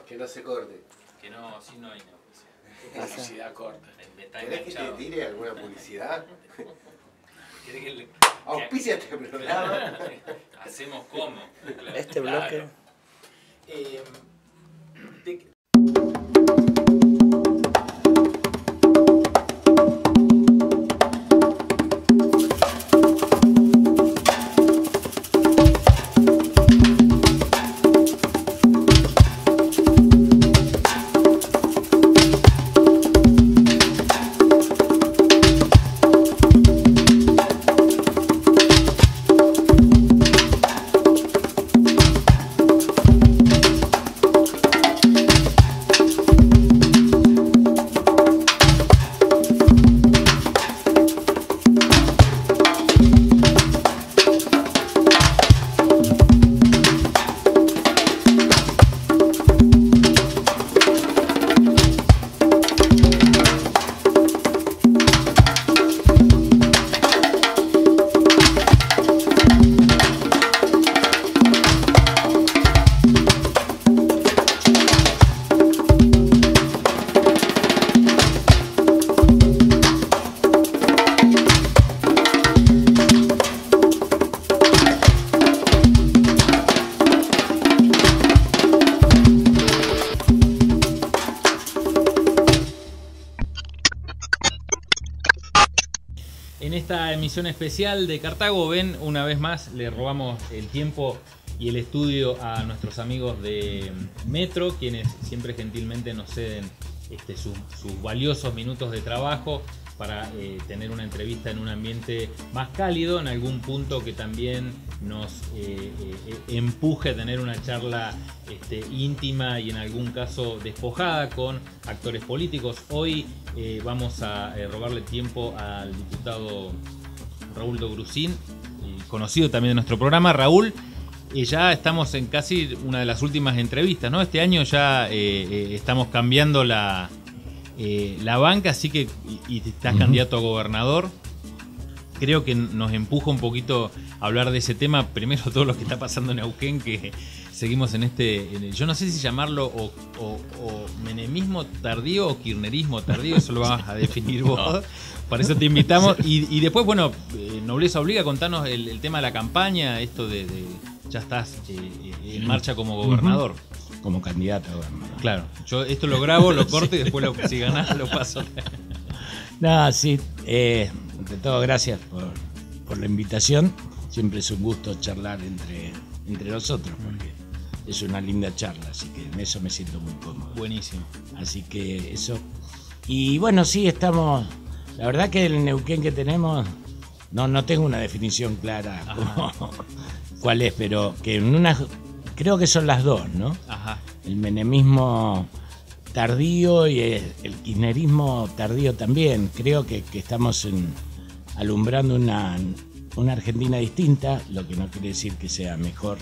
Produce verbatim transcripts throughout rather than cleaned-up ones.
Que no se corte. Que no, si no hay una publicidad. Publicidad corta. Me está ¿Querés que te enganchado. tire alguna publicidad? ¿Querés que le- Auspicia este programa. Hacemos como. Claro. Este bloque. Eh, de- En esta emisión especial de Cartago, ven, una vez más le robamos el tiempo y el estudio a nuestros amigos de Metro, quienes siempre gentilmente nos ceden este, sus, sus valiosos minutos de trabajo para eh, tener una entrevista en un ambiente más cálido, en algún punto que también nos eh, eh, empuje a tener una charla este, íntima y en algún caso despojada con actores políticos. Hoy eh, vamos a eh, robarle tiempo al diputado Raúl Dogrusín, eh, conocido también de nuestro programa. Raúl, eh, ya estamos en casi una de las últimas entrevistas, ¿no? Este año ya eh, eh, estamos cambiando la... Eh, la banca, así que y, y estás uh-huh. candidato a gobernador. Creo que nos empuja un poquito a hablar de ese tema. Primero, todo lo que está pasando en Neuquén, que seguimos en este, en el, yo no sé si llamarlo o, o, o menemismo tardío o kirchnerismo tardío, eso lo vas a definir vos. No. Para eso te invitamos. Y, y después, bueno, eh, Nobleza Obliga, contanos el, el tema de la campaña, esto de, de ya estás eh, en marcha como gobernador. Uh-huh. Como candidato a gobernador. Claro, yo esto lo grabo, lo corto y después lo, si ganás lo paso. No, sí, eh, ante todo gracias por, por la invitación. Siempre es un gusto charlar entre, entre nosotros porque es una linda charla, así que en eso me siento muy cómodo. Buenísimo. Así que eso. Y bueno, sí, estamos, la verdad que el Neuquén que tenemos, no, no tengo una definición clara como, cuál es, pero que en una... Creo que son las dos, ¿no? Ajá. El menemismo tardío y el, el kirchnerismo tardío también. Creo que, que estamos en, alumbrando una, una Argentina distinta, lo que no quiere decir que sea mejor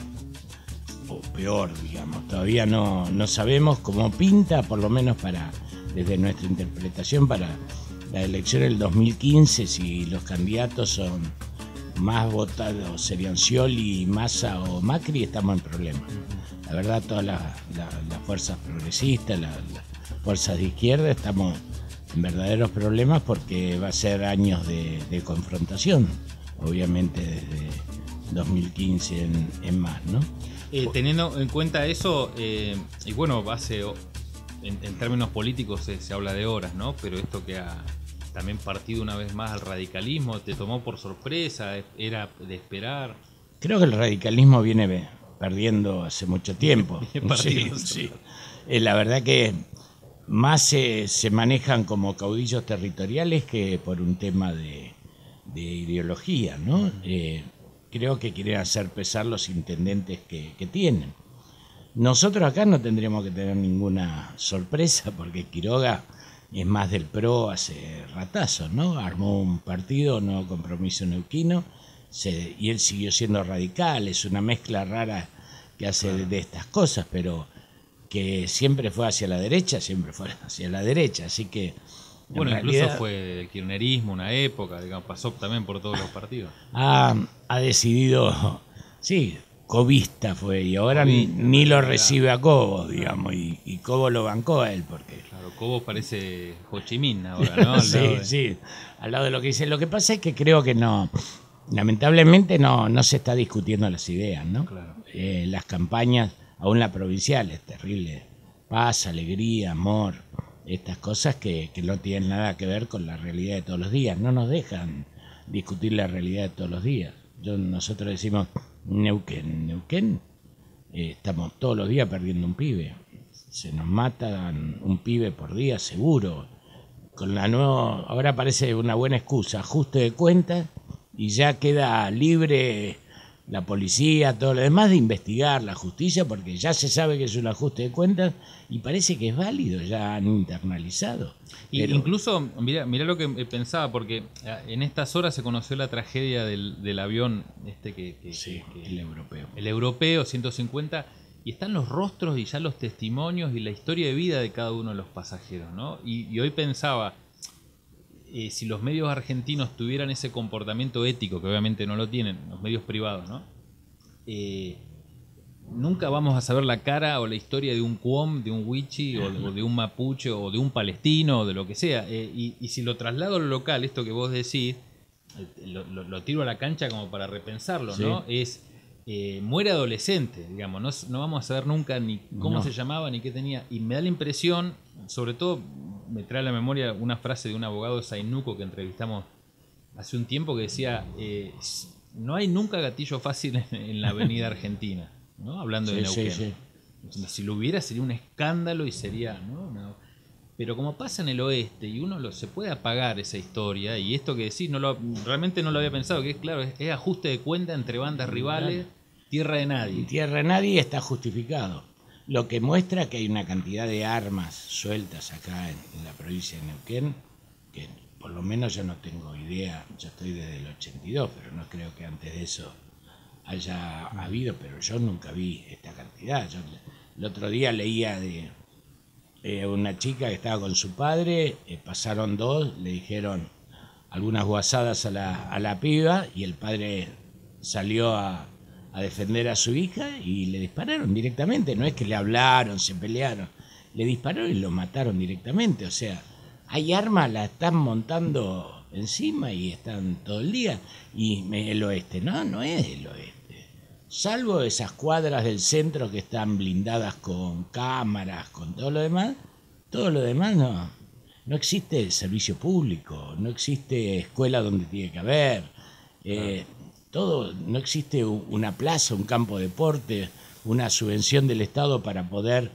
o peor, digamos. Todavía no, no sabemos cómo pinta, por lo menos para desde nuestra interpretación para la elección del dos mil quince, si los candidatos son más votados serían Scioli, Massa o Macri, estamos en problemas. La verdad, todas las la, la fuerzas progresistas, las la fuerzas de izquierda, estamos en verdaderos problemas porque va a ser años de, de confrontación, obviamente desde dos mil quince en, en más, ¿no? Eh, teniendo en cuenta eso, eh, y bueno, hace, en, en términos políticos se, se habla de horas, ¿no? Pero esto que ha también partido una vez más al radicalismo, ¿te tomó por sorpresa? ¿Era de esperar? Creo que el radicalismo viene perdiendo hace mucho tiempo. Sí, sí. Eh, la verdad que más se, se manejan como caudillos territoriales que por un tema de, de ideología, ¿no? Eh, creo que quieren hacer pesar los intendentes que, que tienen. Nosotros acá no tendríamos que tener ninguna sorpresa porque Quiroga es más del PRO hace ratazos, ¿no? Armó un partido, Nuevo Compromiso Neuquino, se, y él siguió siendo radical, es una mezcla rara que hace de, de estas cosas, pero que siempre fue hacia la derecha, siempre fue hacia la derecha, así que... Bueno, realidad, incluso fue del kirchnerismo una época, digamos, pasó también por todos los partidos. Ha, ha decidido, sí, cobista fue, y ahora Cobista, ni lo claro. recibe a Cobos, digamos, y, y Cobos lo bancó a él, porque... Claro, Cobos parece Ho Chi Minh ahora, ¿no? Al sí, lado de- sí, al lado de lo que dice. Lo que pasa es que creo que no, lamentablemente no, no se está discutiendo las ideas, ¿no? Claro. Eh, las campañas, aún la provincial, es terrible. Paz, alegría, amor, estas cosas que, que no tienen nada que ver con la realidad de todos los días. No nos dejan discutir la realidad de todos los días. Yo, nosotros decimos Neuquén, Neuquén, eh, estamos todos los días perdiendo un pibe. Se nos matan un pibe por día, seguro. Con la nueva, ahora parece una buena excusa, ajuste de cuentas, y ya queda libre la policía, todo lo demás, de investigar la justicia, porque ya se sabe que es un ajuste de cuentas y parece que es válido, ya han internalizado. Y Pero- incluso, mira, mira lo que pensaba, porque en estas horas se conoció la tragedia del, del avión este que, que- Sí, que- el europeo. el europeo ciento cincuenta, y están los rostros y ya los testimonios y la historia de vida de cada uno de los pasajeros, ¿no? Y, y hoy pensaba, eh, si los medios argentinos tuvieran ese comportamiento ético, que obviamente no lo tienen, los medios privados, ¿no? Eh, nunca vamos a saber la cara o la historia de un Cuom, de un Wichi, o de, o de un Mapuche, o de un palestino, o de lo que sea. Eh, y, y si lo traslado a lo local, esto que vos decís, eh, lo, lo- lo tiro a la cancha como para repensarlo, ¿no? Sí. Es, eh, muere adolescente, digamos, no, no vamos a saber nunca ni cómo No. se llamaba, ni qué tenía. Y me da la impresión, sobre todo, me trae a la memoria una frase de un abogado de Sainuco que entrevistamos hace un tiempo, que decía, eh, no hay nunca gatillo fácil en, en la avenida Argentina, ¿no? Hablando de Sí, sí, Neuquén. sí. Si lo hubiera sería un escándalo y sería, ¿no? Una- pero como pasa en el oeste y uno lo, se puede apagar esa historia, y esto que decís, no lo, realmente no lo había pensado, que es claro, es, es ajuste de cuenta entre bandas rivales, tierra de En nadie. tierra de nadie está justificado. Lo que muestra que hay una cantidad de armas sueltas acá en, en la provincia de Neuquén, que por lo menos yo no tengo idea, yo estoy desde el ochenta y dos, pero no creo que antes de eso haya habido, pero yo nunca vi esta cantidad. Yo el otro día leía de eh, una chica que estaba con su padre, eh, pasaron dos, le dijeron algunas guasadas a la, a la piba, y el padre salió a, a defender a su hija y le dispararon directamente. No es que le hablaron, se pelearon, le dispararon y lo mataron directamente. O sea, hay armas, la están montando encima y están todo el día. Y me- el oeste, no, no es el oeste. Salvo esas cuadras del centro que están blindadas con cámaras, con todo lo demás, todo lo demás no, no existe servicio público, no existe escuela donde tiene que haber, eh, todo, no existe u- una plaza, un campo de deporte, una subvención del Estado para poder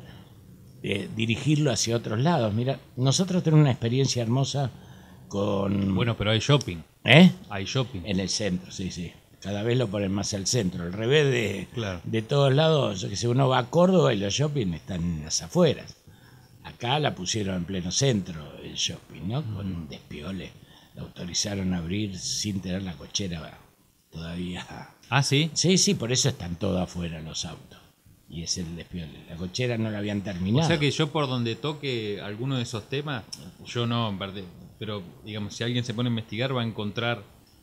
eh, dirigirlo hacia otros lados. Mira, nosotros tenemos una experiencia hermosa con... Bueno, pero hay shopping, ¿Eh? hay shopping. En el centro, sí, sí. Cada vez lo ponen más al centro. Al revés de, Claro. de todos lados, yo que sé, uno va a Córdoba y los shopping están en las afueras. Acá la pusieron en pleno centro el shopping, ¿no? Con un despiole. La autorizaron a abrir sin tener la cochera todavía. Ah, sí. Sí, sí, por eso están todos afuera los autos. Y es el despiole. La cochera no la habían terminado. O sea que yo por donde toque alguno de esos temas, yo no, en parte, pero digamos, si alguien se pone a investigar va a encontrar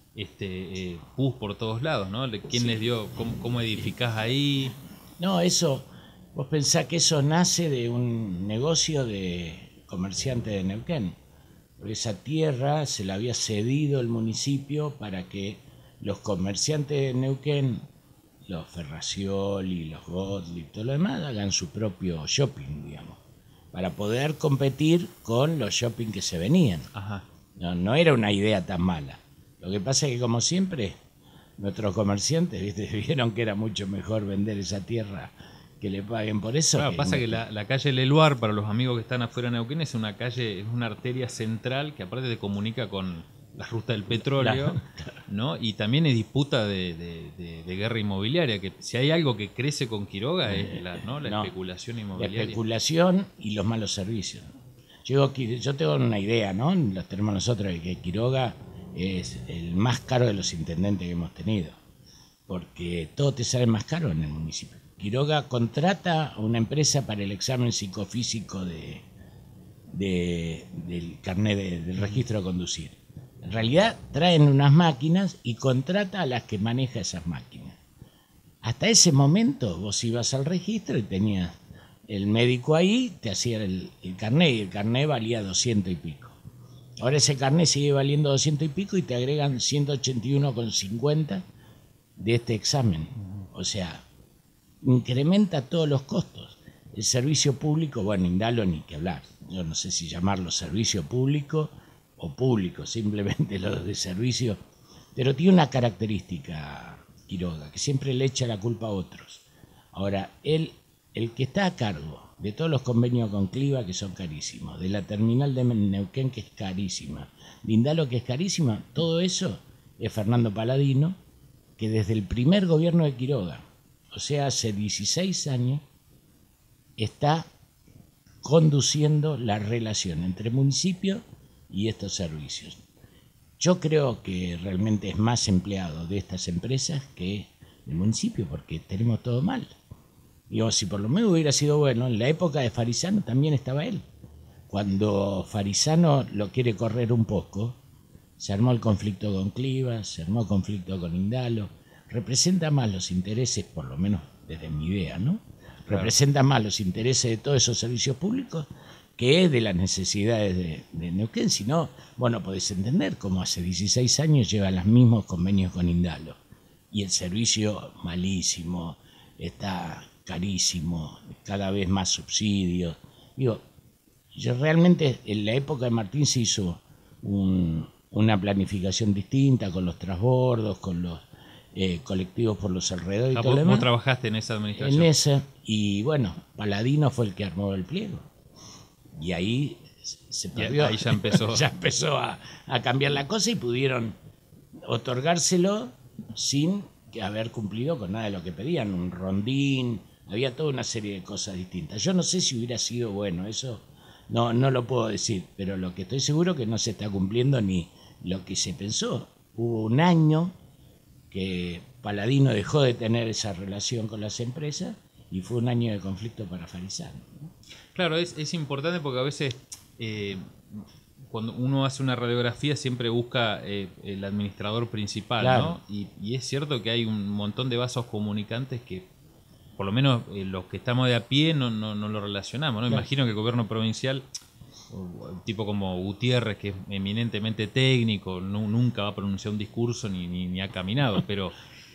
este eh, pus por todos lados, ¿no? Le- ¿Quién les dio, cómo, cómo edificás ahí? No, eso, vos pensás que eso nace de un negocio de comerciantes de Neuquén. Porque esa tierra se la había cedido el municipio para que los comerciantes de Neuquén, los Ferracioli, los Gottlieb, todo lo demás, hagan su propio shopping, digamos, para poder competir con los shopping que se venían. Ajá. No, no era una idea tan mala. Lo que pasa es que, como siempre, nuestros comerciantes, ¿viste? Vieron que era mucho mejor vender esa tierra que le paguen por eso. Claro, que pasa no- que la, la calle Leluar, para los amigos que están afuera de Neuquén, es una calle, es una arteria central que aparte te comunica con la ruta del petróleo, ¿no? Y también es disputa de, de- de- de guerra inmobiliaria, que si hay algo que crece con Quiroga es la, ¿no? la no, especulación La inmobiliaria. especulación y los malos servicios. Yo, yo tengo una idea, ¿no? Los tenemos nosotros, de que Quiroga es el más caro de los intendentes que hemos tenido. Porque todo te sale más caro en el municipio. Quiroga contrata a una empresa para el examen psicofísico de, de- del carnet de- del registro de conducir. En realidad traen unas máquinas y contrata a las que maneja esas máquinas. hasta ese momento vos ibas al registro y tenías el médico ahí, te hacía el, el carné, y el carné valía doscientos y pico. Ahora ese carné sigue valiendo doscientos y pico y te agregan ciento ochenta y uno con cincuenta de este examen. O sea, incrementa todos los costos. El servicio público, bueno, Indalo ni que hablar. Yo no sé si llamarlo servicio público o público, simplemente lo de servicio. Pero tiene una característica, Quiroga, que siempre le echa la culpa a otros. Ahora, él, el que está a cargo de todos los convenios con Cliva, que son carísimos, de la terminal de Neuquén, que es carísima, de Indalo, que es carísima, todo eso es Fernando Paladino, que desde el primer gobierno de Quiroga, o sea, hace dieciséis años, está conduciendo la relación entre municipio y estos servicios. Yo creo que realmente es más empleado de estas empresas que del municipio, porque tenemos todo mal. Digo, si por lo menos hubiera sido bueno, en la época de Farisano también estaba él. Cuando Farisano lo quiere correr un poco, se armó el conflicto con Cliva, se armó el conflicto con Indalo. Representa más los intereses, por lo menos desde mi idea, ¿no? Claro. Representa más los intereses de todos esos servicios públicos que de las necesidades de, de Neuquén. Si no, bueno, podés entender cómo hace dieciséis años lleva los mismos convenios con Indalo. Y el servicio malísimo, está carísimo, cada vez más subsidios. Digo, yo realmente en la época de Martín se hizo un, una planificación distinta con los transbordos, con los eh, colectivos por los alrededores y ah, todo vos, lo demás. vos trabajaste en esa administración. En esa, y bueno, Paladino fue el que armó el pliego. Y ahí se perdió. Y ahí ya empezó, ya empezó a, a cambiar la cosa y pudieron otorgárselo sin que haber cumplido con nada de lo que pedían. Un rondín, había toda una serie de cosas distintas. Yo no sé si hubiera sido bueno, eso no, no lo puedo decir, pero lo que estoy seguro es que no se está cumpliendo ni lo que se pensó. Hubo un año que Paladino dejó de tener esa relación con las empresas y fue un año de conflicto para Farisano, ¿no? Claro, es, es importante porque a veces eh, cuando uno hace una radiografía siempre busca eh, el administrador principal, claro, ¿no? Y, y es cierto que hay un montón de vasos comunicantes que por lo menos eh, los que estamos de a pie no, no, no lo relacionamos, ¿no? Claro. Imagino que el gobierno provincial, un tipo como Gutiérrez, que es eminentemente técnico, no, nunca va a pronunciar un discurso ni, ni, ni ha caminado, pero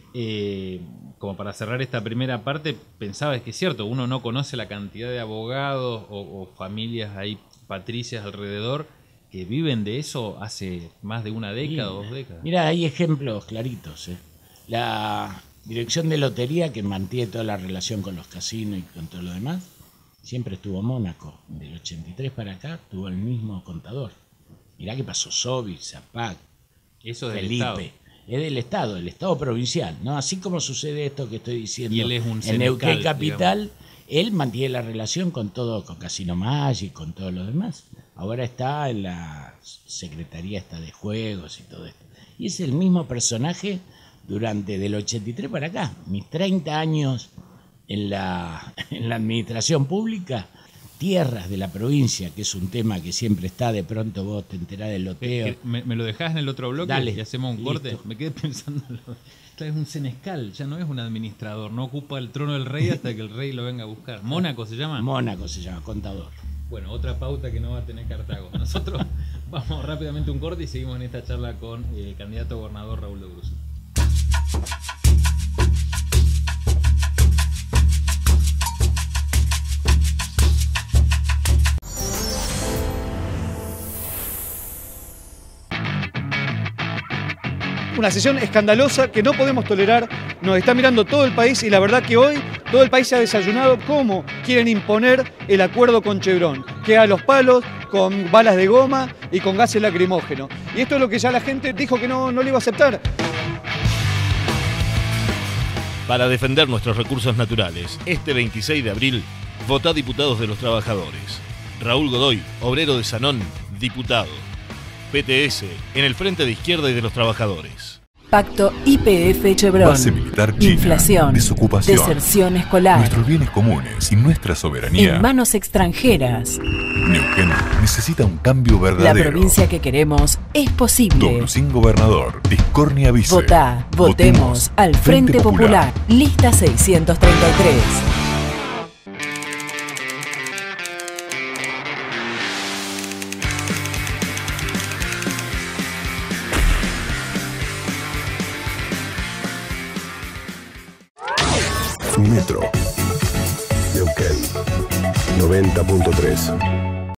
eh, como para cerrar esta primera parte, pensaba es que es cierto, uno no conoce la cantidad de abogados o, o familias ahí patricias alrededor que viven de eso hace más de una década o dos décadas. Mira, hay ejemplos claritos, ¿eh? La Dirección de Lotería, que mantiene toda la relación con los casinos y con todo lo demás, siempre estuvo Mónaco. Del ochenta y tres para acá tuvo el mismo contador. Mirá que pasó Sobi, Zapac, eso es del Felipe. Estado. Es del Estado, el Estado provincial, ¿no? Así como sucede esto que estoy diciendo. Y él es un en Neuquén Capital, digamos. Él mantiene la relación con todo, con Casino Magic, con todo lo demás. Ahora está en la Secretaría esta de Juegos y todo esto. Y es el mismo personaje durante del ochenta y tres para acá. Mis treinta años en la, en la administración pública, tierras de la provincia, que es un tema que siempre está, de pronto vos te enterás del loteo. ¿Me, me lo dejás en el otro bloque? Dale, y hacemos un listo. corte? Me quedé pensando, es un senescal, ya no es un administrador, no ocupa el trono del rey hasta que el rey lo venga a buscar. ¿Mónaco se llama? Mónaco se llama, contador. Bueno, otra pauta que no va a tener Cartago. Nosotros vamos rápidamente a un corte y seguimos en esta charla con el candidato a gobernador Raúl de Bruce. Una sesión escandalosa que no podemos tolerar, nos está mirando todo el país y la verdad que hoy todo el país se ha desayunado cómo quieren imponer el acuerdo con Chevron, que a los palos, con balas de goma y con gases lacrimógenos. Y esto es lo que ya la gente dijo que no, no le iba a aceptar. Para defender nuestros recursos naturales, este veintiséis de abril, votá Diputados de los Trabajadores. Raúl Godoy, obrero de Sanón, diputado. P T S, en el Frente de Izquierda y de los Trabajadores. Pacto I P F Chevron. Base militar china. Inflación. Desocupación. Deserción escolar. Nuestros bienes comunes y nuestra soberanía. En manos extranjeras. Neuquén necesita un cambio La verdadero. provincia que queremos es posible. Doble sin gobernador. Discornia Vice. Votá, votemos al Frente, Frente Popular. Popular. Lista seiscientos treinta y tres. Metro. Neuquén. noventa punto tres.